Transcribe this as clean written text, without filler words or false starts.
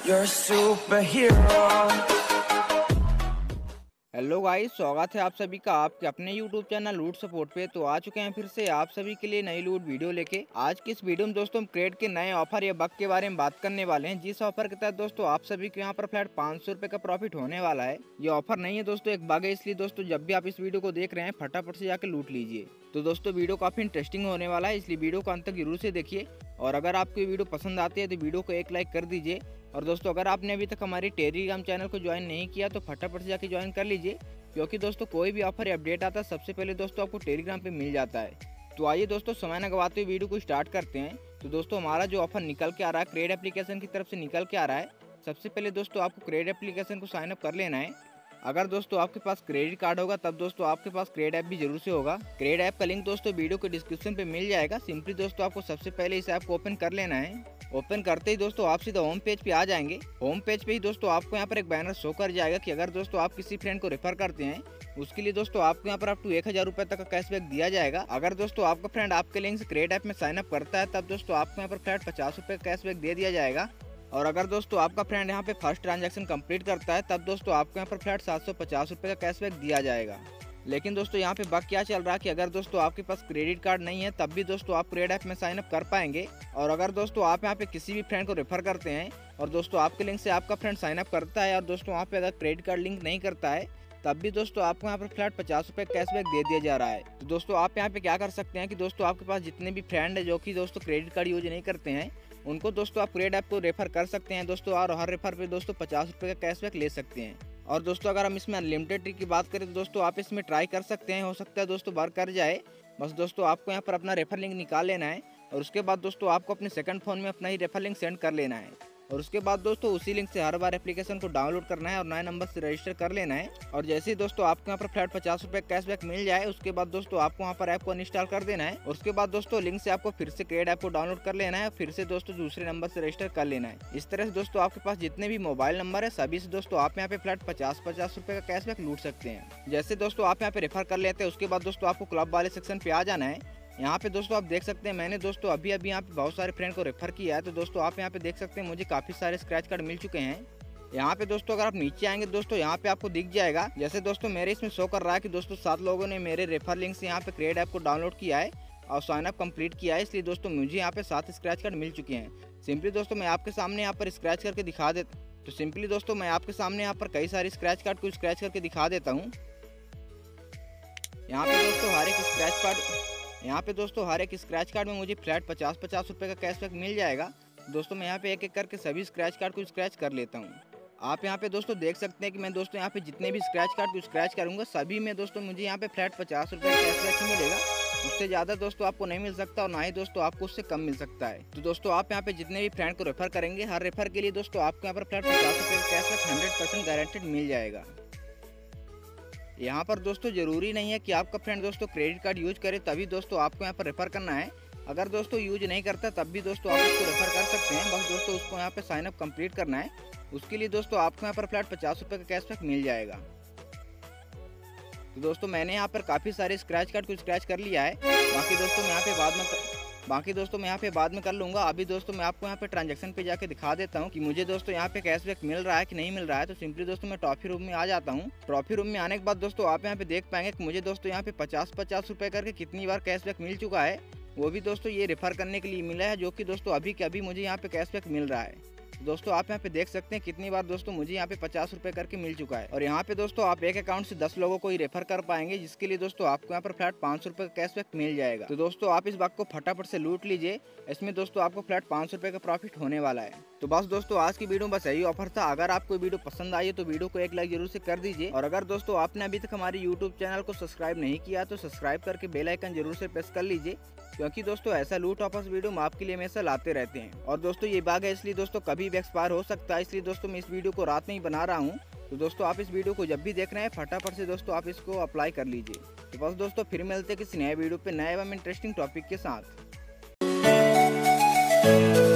You're a superhero. Hello guys, स्वागत है आप सभी का आपके अपने YouTube चैनल लूट सपोर्ट पे। तो आ चुके हैं फिर से आप सभी के लिए नई लूट वीडियो लेके। आज की इस वीडियो में दोस्तों हम क्रेड के नए ऑफर या बग के बारे में बात करने वाले हैं, जिस ऑफर के तहत दोस्तों आप सभी को यहाँ पर फ्लैट 500 रुपए का प्रॉफिट होने वाला है। ये ऑफर नहीं है दोस्तों, एक बग है, इसलिए दोस्तों जब भी आप इस वीडियो को देख रहे हैं फटाफट से जाकर लूट लीजिए। तो दोस्तों वीडियो काफी इंटरेस्टिंग होने वाला है, इसलिए वीडियो को अंत तक जरूर से देखिए। और अगर आपको ये वीडियो पसंद आती है तो वीडियो को एक लाइक कर दीजिए। और दोस्तों अगर आपने अभी तक हमारी टेलीग्राम चैनल को ज्वाइन नहीं किया तो फटाफट से जाके ज्वाइन कर लीजिए, क्योंकि दोस्तों कोई भी ऑफर या अपडेट आता है सबसे पहले दोस्तों आपको टेलीग्राम पे मिल जाता है। तो आइए दोस्तों समय न गवाते हुए वीडियो को स्टार्ट करते हैं। तो दोस्तों हमारा जो ऑफर निकल के आ रहा है क्रेड एप्लीकेशन की तरफ से निकल के आ रहा है। सबसे पहले दोस्तों आपको क्रेड एप्लीकेशन को साइन अप कर लेना है। अगर दोस्तों आपके पास क्रेडिट कार्ड होगा तब दोस्तों आपके पास क्रेड ऐप भी जरूर से होगा। क्रेड ऐप का लिंक दोस्तों वीडियो के डिस्क्रिप्शन पे मिल जाएगा। सिंपली दोस्तों आपको सबसे पहले इस ऐप को ओपन कर लेना है। ओपन करते ही दोस्तों आप सीधा होम पेज पे आ जाएंगे। होम पेज पे ही दोस्तों आपको यहाँ पर एक बैनर शो कर जाएगा कि अगर दोस्तों आप किसी फ्रेंड को रेफर करते हैं उसके लिए दोस्तों आपको यहाँ पर अप टू 1000 रुपए तक का कैशबैक दिया जाएगा। अगर दोस्तों आपका फ्रेंड आपके लिंक से क्रेड ऐप में साइन अप करता है तब दोस्तों आपको यहाँ पर फ्लैट 50 रुपए का कैशबैक दे दिया जाएगा। और अगर दोस्तों आपका फ्रेंड यहाँ पे फर्स्ट ट्रांजैक्शन कंप्लीट करता है तब दोस्तों आपको यहाँ पर फ्लैट 750 रुपए का कैशबैक दिया जाएगा। लेकिन दोस्तों यहाँ पे बग क्या चल रहा है कि अगर दोस्तों आपके पास क्रेडिट कार्ड नहीं है तब भी दोस्तों आप क्रेड ऐप में साइन अप कर पाएंगे। और अगर दोस्तों आप यहाँ पे किसी भी फ्रेंड को रेफर करते हैं और दोस्तों आपके लिंक से आपका फ्रेंड साइन अप करता है और दोस्तों वहाँ पे अगर क्रेडिट कार्ड लिंक नहीं करता है तब भी दोस्तों आपको यहाँ पर फ्लैट 50 रुपए कैशबैक दे दिया जा रहा है। तो दोस्तों आप यहाँ पे क्या कर सकते हैं कि दोस्तों आपके पास जितने भी फ्रेंड है जो कि दोस्तों क्रेडिट कार्ड यूज नहीं करते हैं उनको दोस्तों आप क्रेड ऐप को रेफर कर सकते हैं दोस्तों, और हर रेफर पे दोस्तों 50 रुपए का कैशबैक ले सकते हैं। और दोस्तों अगर हम इसमें अनलिमिटेड ट्रिक की बात करें तो दोस्तों आप इसमें ट्राई कर सकते हैं, हो सकता है दोस्तों वर्क कर जाए। बस दोस्तों आपको यहाँ पर अपना रेफर लिंक निकाल लेना है और उसके बाद दोस्तों आपको अपने सेकंड फोन में अपना ही रेफर लिंक सेंड कर लेना है। और उसके बाद दोस्तों उसी लिंक से हर बार एप्लीकेशन को डाउनलोड करना है और नए नंबर से रजिस्टर कर लेना है। और जैसे ही दोस्तों आपको यहाँ पर फ्लैट 50 रुपए कैशबैक मिल जाए उसके बाद दोस्तों आपको वहाँ पर ऐप को इंस्टॉल कर देना है। और उसके बाद दोस्तों लिंक से आपको फिर से क्रेड ऐप को डाउनलोड कर लेना है, फिर से दोस्तों दूसरे नंबर से रजिस्टर कर लेना है। इस तरह से दोस्तों आपके पास जितने भी मोबाइल नंबर है सभी से दोस्तों आप यहाँ पे फ्लैट 50 रुपए का कैशबैक लूट सकते हैं। जैसे दोस्तों आप यहाँ पे रेफर कर लेते हैं उसके बाद दोस्तों आपको क्लब वाले सेक्शन पे आ जाना है। यहाँ पे दोस्तों आप देख सकते हैं मैंने दोस्तों अभी यहाँ पे बहुत सारे फ्रेंड को रेफर किया है। तो दोस्तों आप यहाँ पे देख सकते हैं मुझे काफी सारे स्क्रैच कार्ड मिल चुके हैं। यहाँ पे दोस्तों अगर आप नीचे आएंगे दोस्तों यहाँ पे आपको दिख जाएगा, जैसे दोस्तों मेरे इसमें शो कर रहा है कि दोस्तों 7 लोगों ने मेरे रेफर लिंक से यहाँ पे क्रेड ऐप को डाउनलोड किया है और साइन अप कंप्लीट किया है, इसलिए दोस्तों मुझे यहाँ पे 7 स्क्रैच कार्ड मिल चुके हैं। सिंपली दोस्तों मैं आपके सामने यहाँ पर स्क्रैच करके दिखा देता तो सिंपली दोस्तों मैं आपके सामने यहाँ पर कई सारे स्क्रैच कार्ड को स्क्रैच करके दिखा देता हूँ। यहाँ पे दोस्तों हर एक स्क्रैच कार्ड में मुझे फ्लैट 50 रुपए का कैशबैक मिल जाएगा। दोस्तों मैं यहाँ पे एक एक करके सभी स्क्रैच कार्ड को स्क्रैच कर लेता हूँ। आप यहाँ पे दोस्तों देख सकते हैं कि मैं दोस्तों यहाँ पे जितने भी स्क्रैच कार्ड को स्क्रैच करूंगा सभी में दोस्तों मुझे यहाँ पे फ्लैट 50 रुपए का कैशबैक ही मिलेगा। उससे ज़्यादा दोस्तों आपको नहीं मिल सकता और ना ही दोस्तों आपको उससे कम मिल सकता है। तो दोस्तों आप यहाँ पे जितने भी फ्रेंड को रेफर करेंगे हर रेफर के लिए दोस्तों आपको यहाँ पर फ्लैट 50 रुपए का कैशबैक 100% गारंटेड मिल जाएगा। यहाँ पर दोस्तों जरूरी नहीं है कि आपका फ्रेंड दोस्तों क्रेडिट कार्ड यूज करे तभी दोस्तों आपको यहाँ पर रेफर करना है। अगर दोस्तों यूज नहीं करता तब भी दोस्तों आप उसको रेफर कर सकते हैं, बस दोस्तों उसको यहाँ पे साइन अप कंप्लीट करना है। उसके लिए दोस्तों आपको यहाँ पर फ्लैट 50 रुपए का कैशबैक मिल जाएगा। तो दोस्तों मैंने यहाँ पर काफ़ी सारे स्क्रैच कार्ड को स्क्रैच कर लिया है, बाकी दोस्तों मैं यहाँ पे बाद में कर लूँगा। अभी दोस्तों मैं आपको यहाँ पे ट्रांजैक्शन पे जाके दिखा देता हूँ कि मुझे दोस्तों यहाँ पे कैशबैक मिल रहा है कि नहीं मिल रहा है। तो सिंपली दोस्तों मैं ट्रॉफी रूम में आ जाता हूँ। ट्रॉफी रूम में आने के बाद दोस्तों आप यहाँ पे देख पाएंगे कि मुझे दोस्तों यहाँ पे 50 रुपए करके कितनी बार कैशबैक मिल चुका है, वो भी दोस्तों ये रेफर करने के लिए मिला है, जो कि दोस्तों अभी के अभी मुझे यहाँ पे कैशबैक मिल रहा है। दोस्तों आप यहाँ पे देख सकते हैं कितनी बार दोस्तों मुझे यहाँ पे 50 रुपए करके मिल चुका है। और यहाँ पे दोस्तों आप एक अकाउंट से 10 लोगों को ही रेफर कर पाएंगे, जिसके लिए दोस्तों आपको यहाँ पर फ्लैट 500 रुपए का कैशबैक मिल जाएगा। तो दोस्तों आप इस बात को फटाफट से लूट लीजिए, इसमें दोस्तों आपको फ्लैट 500 रुपए का प्रॉफिट होने वाला है। तो बस दोस्तों आज की वीडियो में बस यही ऑफर था। अगर आपको वीडियो पसंद आई तो वीडियो को एक लाइक जरूर से कर दीजिए। और अगर दोस्तों आपने अभी तक हमारे यूट्यूब चैनल को सब्सक्राइब नहीं किया तो सब्सक्राइब करके बेल आइकन जरूर से प्रेस कर लीजिए, क्योंकि दोस्तों ऐसा लूट ऑफर्स वीडियो हम आपके लिए हमेशा लाते रहते हैं। और दोस्तों ये बाग है इसलिए दोस्तों कभी भी एक्सपायर हो सकता है, इसलिए दोस्तों मैं इस वीडियो को रात में ही बना रहा हूँ। तो दोस्तों आप इस वीडियो को जब भी देख रहे हैं फटाफट से दोस्तों आप इसको अप्लाई कर लीजिए। तो बस दोस्तों फिर मिलते हैं किसी नए वीडियो पे नए एवं इंटरेस्टिंग टॉपिक के साथ।